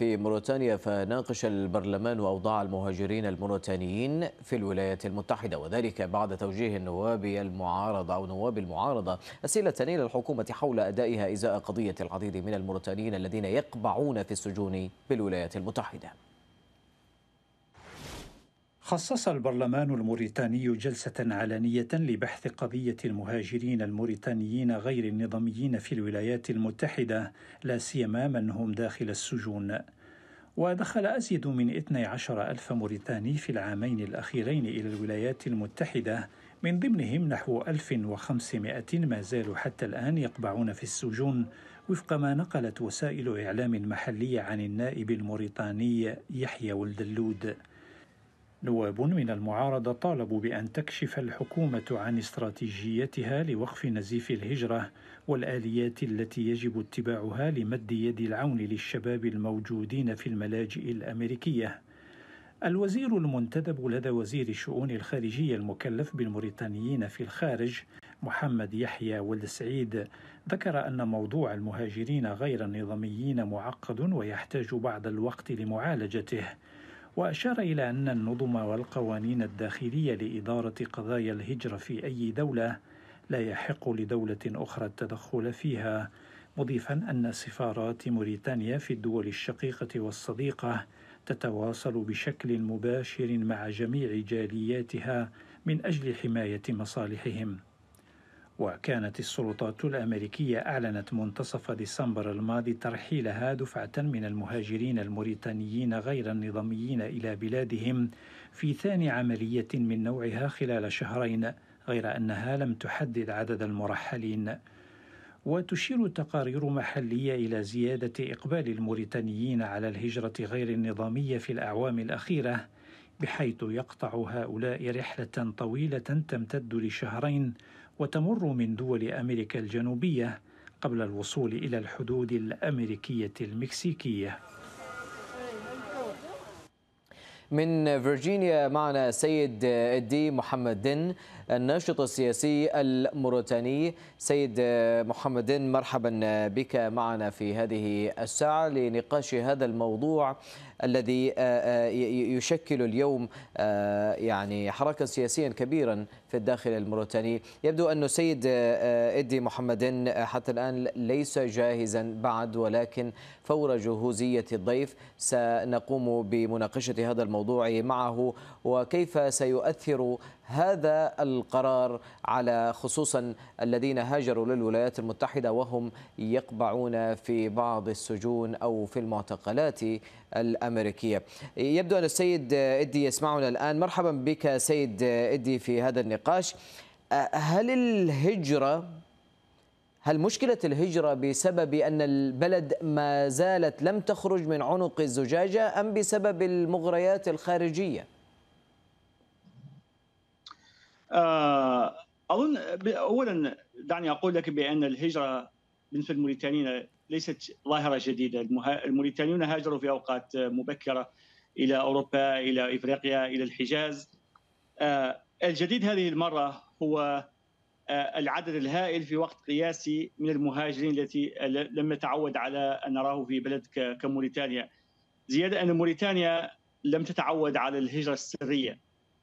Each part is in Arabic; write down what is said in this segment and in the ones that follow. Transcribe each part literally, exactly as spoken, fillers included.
في موريتانيا، فناقش البرلمان أوضاع المهاجرين الموريتانيين في الولايات المتحدة، وذلك بعد توجيه النواب المعارضة أو نواب المعارضة أسئلة إلى الحكومة حول أدائها إزاء قضية العديد من الموريتانيين الذين يقبعون في السجون بالولايات المتحدة. خصص البرلمان الموريتاني جلسة علنية لبحث قضية المهاجرين الموريتانيين غير النظاميين في الولايات المتحدة، لا سيما من هم داخل السجون. ودخل أزيد من اثني عشر ألف موريتاني في العامين الأخيرين إلى الولايات المتحدة، من ضمنهم نحو ألف وخمسمائة ما زالوا حتى الآن يقبعون في السجون، وفق ما نقلت وسائل إعلام محلية عن النائب الموريتاني يحيى ولدلود. نواب من المعارضة طالبوا بأن تكشف الحكومة عن استراتيجيتها لوقف نزيف الهجرة والآليات التي يجب اتباعها لمد يد العون للشباب الموجودين في الملاجئ الأمريكية. الوزير المنتدب لدى وزير الشؤون الخارجية المكلف بالموريتانيين في الخارج محمد يحيى ولد سعيد ذكر أن موضوع المهاجرين غير النظاميين معقد ويحتاج بعض الوقت لمعالجته، وأشار إلى أن النظم والقوانين الداخلية لإدارة قضايا الهجرة في أي دولة لا يحق لدولة أخرى التدخل فيها، مضيفا أن سفارات موريتانيا في الدول الشقيقة والصديقة تتواصل بشكل مباشر مع جميع جالياتها من أجل حماية مصالحهم. وكانت السلطات الأمريكية أعلنت منتصف ديسمبر الماضي ترحيلها دفعة من المهاجرين الموريتانيين غير النظاميين إلى بلادهم في ثاني عملية من نوعها خلال شهرين، غير أنها لم تحدد عدد المرحلين. وتشير تقارير محلية إلى زيادة إقبال الموريتانيين على الهجرة غير النظامية في الأعوام الأخيرة، بحيث يقطع هؤلاء رحلة طويلة تمتد لشهرين وتمر من دول أمريكا الجنوبية قبل الوصول إلى الحدود الأمريكية المكسيكية. من فيرجينيا معنا سيد إدي محمد دن، الناشط السياسي الموريتاني. سيد محمد دن، مرحبا بك معنا في هذه الساعة لنقاش هذا الموضوع الذي يشكل اليوم يعني حركة سياسيا كبيرا في الداخل الموريتاني. يبدو أن السيد إدي محمد دن حتى الآن ليس جاهزا بعد، ولكن فور جهوزية الضيف سنقوم بمناقشة هذا الموضوع معه، وكيف سيؤثر هذا القرار على خصوصا الذين هاجروا للولايات المتحدة وهم يقبعون في بعض السجون أو في المعتقلات الأمريكية. يبدو أن السيد إدي يسمعنا الآن. مرحبا بك سيد إدي في هذا النقاش. هل الهجرة هل مشكلة الهجرة بسبب أن البلد ما زالت لم تخرج من عنق الزجاجة، أم بسبب المغريات الخارجية؟ أظن أولا دعني أقول لك بأن الهجرة بالنسبة للموريتانيين ليست ظاهرة جديدة. الموريتانيون هاجروا في أوقات مبكرة إلى أوروبا، إلى إفريقيا، إلى الحجاز. الجديد هذه المرة هو العدد الهائل في وقت قياسي من المهاجرين التي لم نتعود على أن نراه في بلد كموريتانيا. زيادة أن موريتانيا لم تتعود على الهجرة السرية،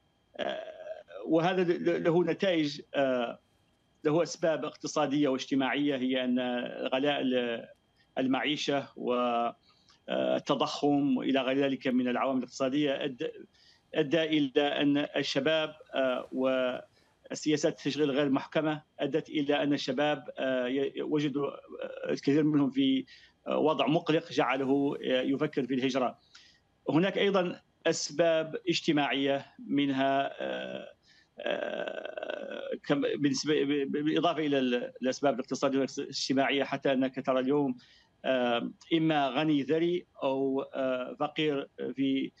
وهذا له نتائج، له أسباب اقتصادية واجتماعية، هي أن غلاء المعيشة والتضخم وإلى غير ذلك من العوامل الاقتصادية أدى إلى أن الشباب والسياسات التشغيل غير محكمة أدت إلى أن الشباب وجدوا الكثير منهم في وضع مقلق جعله يفكر في الهجرة. هناك أيضا أسباب اجتماعية، منها بالإضافة إلى الأسباب الاقتصادية والاجتماعية، حتى أنك ترى اليوم إما غني ثري أو فقير، في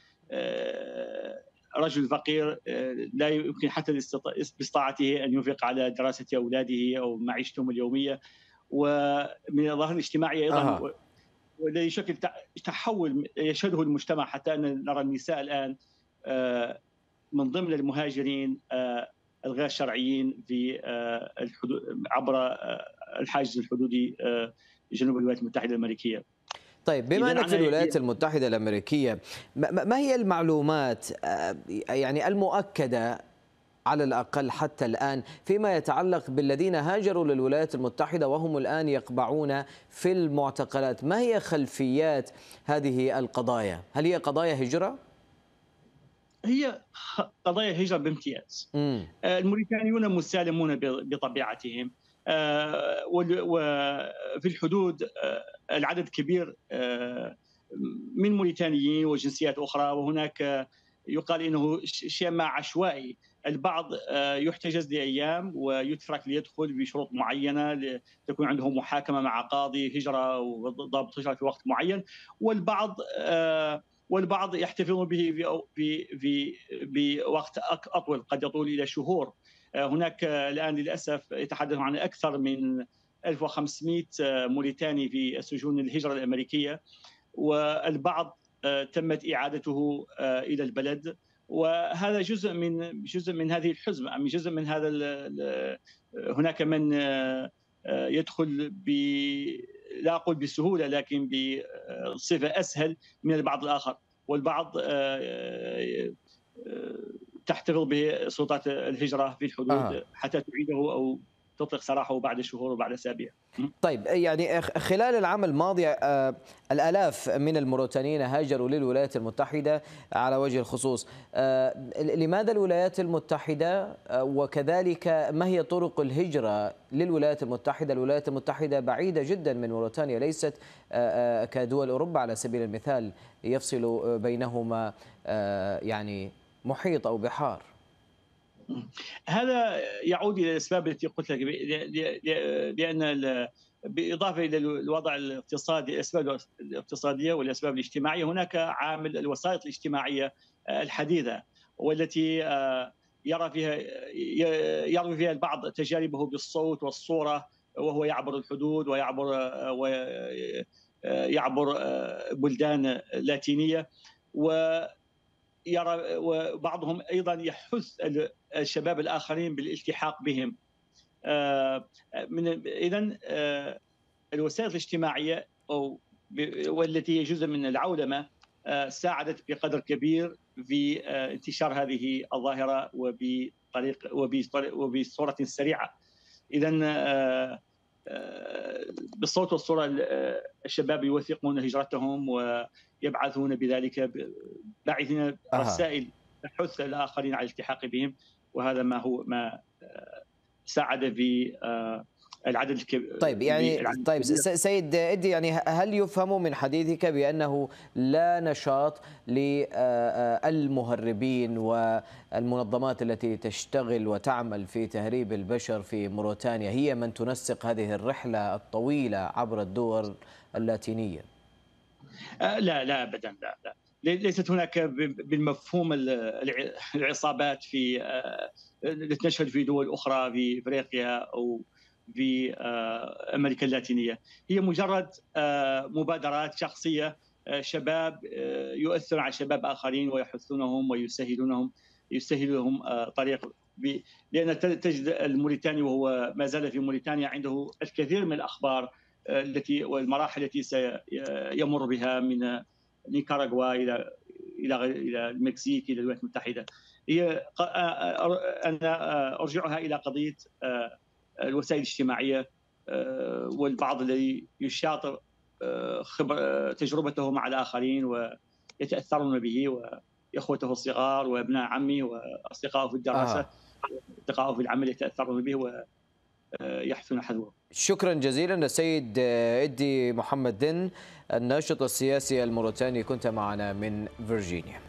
رجل فقير لا يمكن حتى باستطاعته أن ينفق على دراسة أولاده أو معيشتهم اليومية. ومن الظاهرة الاجتماعية أيضا أه. والذي يشكل تحول يشهده المجتمع، حتى أن نرى النساء الآن من ضمن المهاجرين الغير شرعيين في الحدود عبر الحاجز الحدودي جنوب الولايات المتحدة الأمريكية. طيب بما أنك في الولايات المتحدة الأمريكية، ما هي المعلومات يعني المؤكدة على الأقل حتى الآن فيما يتعلق بالذين هاجروا للولايات المتحدة وهم الآن يقبعون في المعتقلات؟ ما هي خلفيات هذه القضايا؟ هل هي قضايا هجرة؟ هي قضايا هجرة بامتياز. م. الموريتانيون مسالمون بطبيعتهم، وفي الحدود العدد كبير من موريتانيين وجنسيات أخرى، وهناك يقال إنه شيء ما عشوائي. البعض يحتجز لأيام ويترك ليدخل بشروط معينة، تكون عنده محاكمة مع قاضي هجرة وضابط هجرة في وقت معين، والبعض والبعض يحتفظون به في في بوقت أطول، قد يطول إلى شهور. هناك الآن للأسف يتحدث عن أكثر من ألف وخمسمئة موريتاني في سجون الهجرة الأمريكية، والبعض تمت إعادته إلى البلد، وهذا جزء من جزء من هذه الحزمة، من جزء من هذا. هناك من يدخل ب لا أقول بسهولة لكن بصفة أسهل من البعض الآخر، والبعض تحتفظ به سلطات الهجرة في الحدود آه. حتى تعيده أو تطلق سراحه بعد شهور وبعد أسابيع. طيب يعني خلال العام الماضي الآلاف من الموريتانيين هاجروا للولايات المتحدة على وجه الخصوص. لماذا الولايات المتحدة، وكذلك ما هي طرق الهجرة للولايات المتحدة؟ الولايات المتحدة بعيدة جدا من موريتانيا، ليست كدول أوروبا على سبيل المثال يفصل بينهما يعني محيط أو بحار. هذا يعود الى الاسباب التي قلت لك، لان بالاضافه الى الوضع الاقتصادي، الاسباب الاقتصاديه والاسباب الاجتماعيه، هناك عامل الوسائط الاجتماعيه الحديثه، والتي يرى فيها يروي فيها البعض تجاربه بالصوت والصوره وهو يعبر الحدود ويعبر ويعبر بلدان لاتينيه، و يرى وبعضهم ايضا يحث الشباب الاخرين بالالتحاق بهم. من اذا الوسائل الاجتماعيه او والتي هي جزء من العولمه ساعدت بقدر كبير في انتشار هذه الظاهره وبطريق وبصوره سريعه. اذا بالصوت والصوره الشباب يوثقون هجرتهم ويبعثون بذلك باعثين رسائل تحث الاخرين على الالتحاق بهم، وهذا ما هو ما ساعد في العدد الكبير. طيب يعني طيب سيد إدي، يعني هل يفهم من حديثك بأنه لا نشاط للمهربين والمنظمات التي تشتغل وتعمل في تهريب البشر في موريتانيا هي من تنسق هذه الرحلة الطويلة عبر الدول اللاتينية؟ لا لا ابدا، لا لا ليست هناك بالمفهوم العصابات في التي تشهد في دول اخرى في افريقيا او في امريكا اللاتينيه. هي مجرد مبادرات شخصيه، شباب يؤثرون على شباب اخرين ويحثونهم ويسهلونهم يسهل لهم طريق، لان تجد الموريتاني وهو ما زال في موريتانيا عنده الكثير من الاخبار التي والمراحل التي سيمر بها من نيكاراغوا الى الى الى المكسيك الى الولايات المتحده. هي انا ارجعها الى قضيه الوسائل الاجتماعيه، والبعض الذي يشاطر خبر تجربته مع الاخرين ويتاثرون به، واخوته الصغار وابناء عمه واصدقائه في الدراسه آه. اصدقائه في العمل يتاثرون به ويحثون حذوه. شكرا جزيلا السيد إدي محمد دن، الناشط السياسي الموريتاني، كنت معنا من فيرجينيا.